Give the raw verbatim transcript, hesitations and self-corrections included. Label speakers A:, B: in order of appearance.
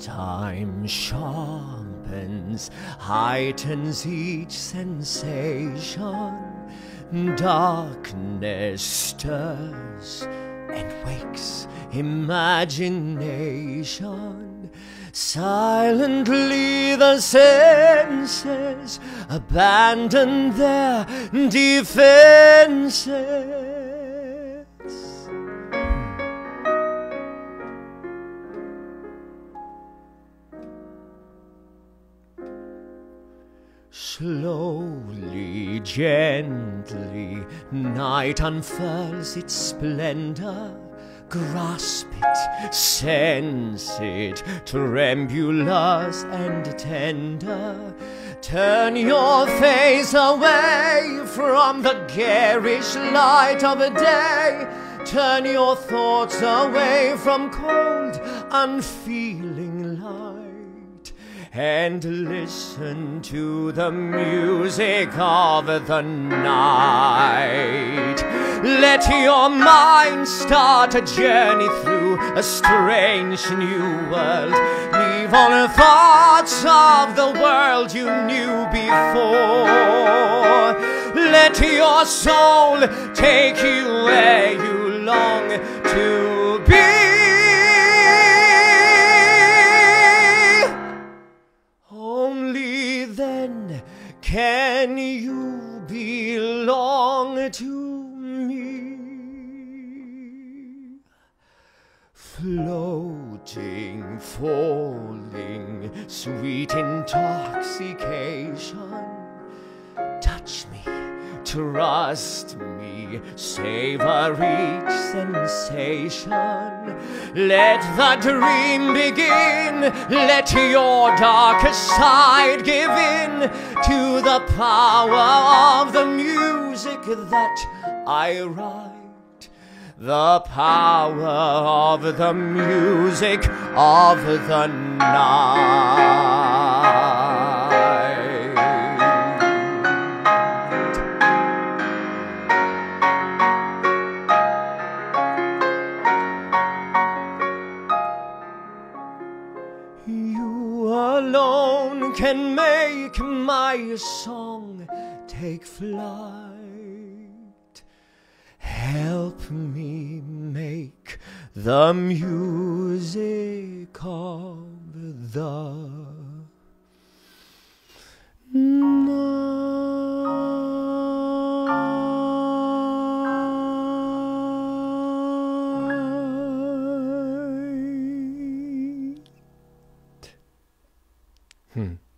A: Time sharpens, heightens each sensation. Darkness stirs and wakes imagination. Silently the senses abandon their defenses. Slowly, gently, night unfurls its splendor. Grasp it, sense it, tremulous and tender. Turn your face away from the garish light of a day. Turn your thoughts away from cold, unfeeling light. And listen to the music of the night. Let your mind start a journey through a strange new world. Leave all the thoughts of the world you knew before. Let your soul take you where you long to be. Only then can you belong to me. Floating, falling, sweet intoxication. Touch me, trust me, savor each sensation. Let the dream begin, let your darkest side give in to the power of the music that I write. The power of the music of the night. You alone can make my song take flight. Help me make the music of the night. Hmm.